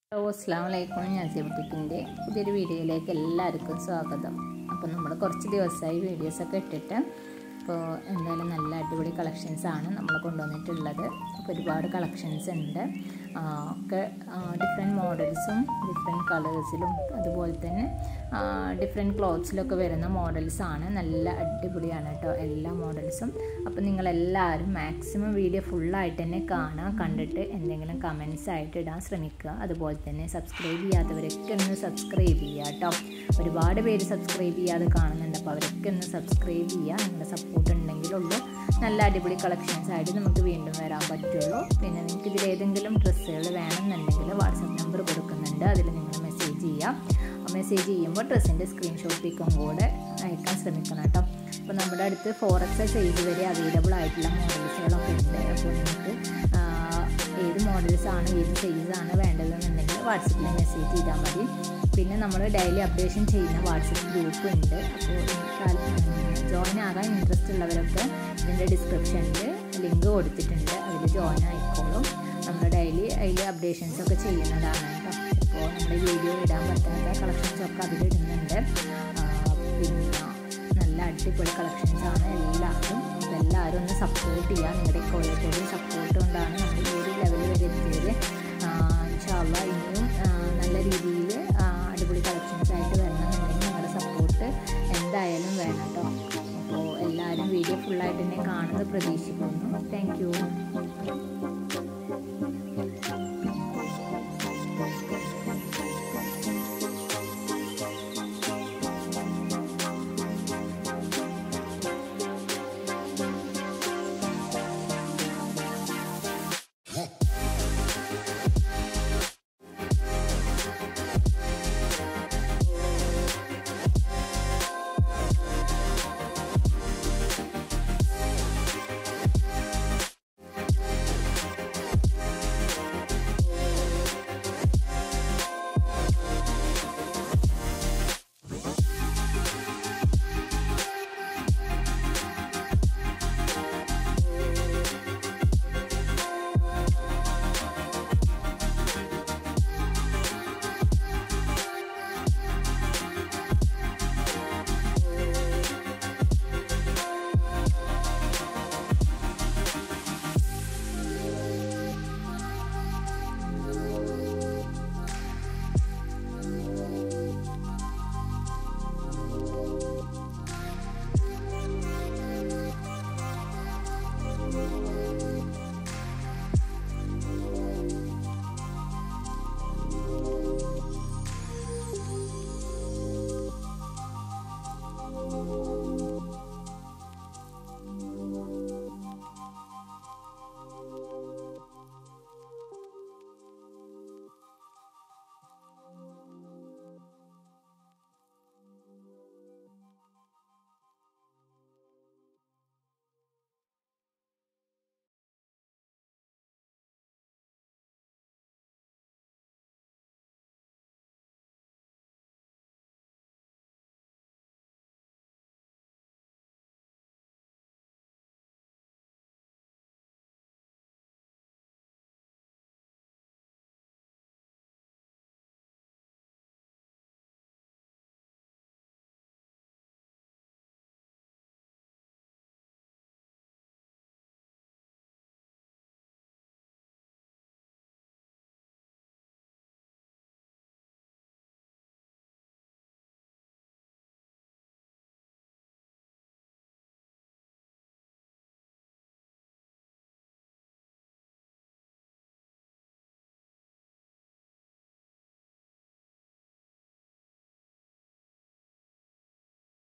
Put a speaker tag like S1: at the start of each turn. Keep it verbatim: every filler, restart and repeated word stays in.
S1: Hello അസ്സലാമു അലൈക്കും. ഞാൻ ബുട്ടിക്കിൻ്റെ പുതിയൊരു വീഡിയോയിലേക്ക് എല്ലാവർക്കും സ്വാഗതം. അപ്പോൾ നമ്മൾ കുറച്ച് ദിവസമായി വീഡിയോസൊക്കെ ഇട്ടിട്ട് അപ്പോൾ എന്തായാലും നല്ല അടിപൊളി കളക്ഷൻസാണ് നമ്മൾ കൊണ്ടുവന്നിട്ടുള്ളത്. അപ്പോൾ ഒരുപാട് കളക്ഷൻസ് ഉണ്ട്, ഒക്കെ ഡിഫറെൻറ്റ് മോഡൽസും ഡിഫറെൻറ്റ് കളേഴ്സിലും അതുപോലെ തന്നെ ഡിഫറെൻറ്റ് ക്ലോത്ത്സിലൊക്കെ വരുന്ന മോഡൽസാണ്. നല്ല അടിപൊളിയാണ് കേട്ടോ എല്ലാ മോഡൽസും. അപ്പോൾ നിങ്ങളെല്ലാവരും മാക്സിമം വീഡിയോ ഫുള്ളായിട്ട് തന്നെ കാണുക, കണ്ടിട്ട് എന്തെങ്കിലും കമൻസ് ആയിട്ട് ഇടാൻ ശ്രമിക്കുക. അതുപോലെ തന്നെ സബ്സ്ക്രൈബ് ചെയ്യാത്തവരൊക്കെ ഒന്ന് സബ്സ്ക്രൈബ് ചെയ്യുക കേട്ടോ. ഒരുപാട് പേര് സബ്സ്ക്രൈബ് ചെയ്യാതെ കാണുന്നുണ്ട്, അപ്പോൾ അവരൊക്കെ ഒന്ന് സബ്സ്ക്രൈബ് ചെയ്യുക. നിങ്ങളുടെ സപ്പോർട്ട് ഉണ്ടെങ്കിലുള്ളൂ നല്ല അടിപൊളി കളക്ഷൻസ് ആയിട്ട് നമുക്ക് വീണ്ടും വരാൻ പറ്റുള്ളൂ. പിന്നെ നിങ്ങൾക്ക് ഇതിൽ ഏതെങ്കിലും ഡ്രസ്സുകൾ വേണമെന്നുണ്ടെങ്കിൽ വാട്സപ്പ് നമ്പർ കൊടുക്കുന്നുണ്ട്, അതിൽ നിങ്ങൾ മെസ്സേജ് ചെയ്യാം. മെസ്സേജ് ചെയ്യുമ്പോൾ ഡ്രസ്സിൻ്റെ സ്ക്രീൻഷോട്ട് പിക്കും കൂടെ അയക്കാൻ ശ്രമിക്കണം കേട്ടോ. അപ്പോൾ നമ്മുടെ അടുത്ത് ഫോർ എക്സ് സൈസ് വരെ അവൈലബിൾ ആയിട്ടുള്ള മോഡൽസുകളൊക്കെ ഉണ്ട്. അപ്പോൾ നിങ്ങൾക്ക് ഏത് മോഡൽസാണ് ഏത് സൈസാണ് വേണ്ടതെന്നുണ്ടെങ്കിൽ വാട്സപ്പിൽ മെസ്സേജ് ചെയ്താൽ മതി. പിന്നെ നമ്മൾ ഡെയിലി അപ്ഡേഷൻ ചെയ്യുന്ന വാട്സപ്പ് ഗ്രൂപ്പ് ഉണ്ട്. അപ്പോൾ ജോയിൻ ആകാൻ ഇൻട്രസ്റ്റ് ഉള്ളവരൊക്കെ ഇതിൻ്റെ ഡിസ്ക്രിപ്ഷനിൽ ലിങ്ക് കൊടുത്തിട്ടുണ്ട്, അതിൽ ജോയിൻ ആയിക്കോളും. നമ്മൾ ഡെയിലി അതിൽ അപ്ഡേഷൻസൊക്കെ ചെയ്യുന്നതാണ് കേട്ടോ. അപ്പോൾ നമ്മുടെ വീഡിയോ ഇടാൻ പറ്റാത്ത കളക്ഷൻസൊക്കെ അതിലിടുന്നുണ്ട്. പിന്നെ നല്ല അടിപൊളി കളക്ഷൻസാണ് എല്ലാവരും. അപ്പോൾ എല്ലാവരും ഒന്ന് സപ്പോർട്ട് ചെയ്യുക. നിങ്ങളുടെ ഓരോരുത്തരുടെയും സപ്പോർട്ട് കൊണ്ടാണ് നമ്മൾ ഈ ഒരു ലെവൽ വരെ എത്തിയത്. ഇൻഷാ അല്ലാഹ് ഇനിയും നല്ല രീതിയിൽ അടിപൊളി കളക്ഷൻസ് ആയിട്ട് വരണമെന്നുണ്ടെങ്കിൽ നിങ്ങളുടെ സപ്പോർട്ട് എന്തായാലും വേണം കേട്ടോ. അപ്പോൾ എല്ലാവരും വീഡിയോ ഫുള്ളായിട്ട് തന്നെ കാണുന്നത് പ്രതീക്ഷിക്കുന്നു. Thank U.